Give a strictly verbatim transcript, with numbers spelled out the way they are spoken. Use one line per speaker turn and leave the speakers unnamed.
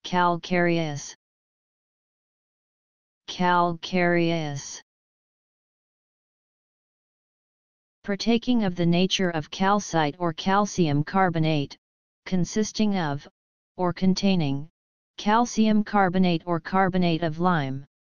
Calcareous. Calcareous. Partaking of the nature of calcite or calcium carbonate, consisting of, or containing, calcium carbonate or carbonate of lime.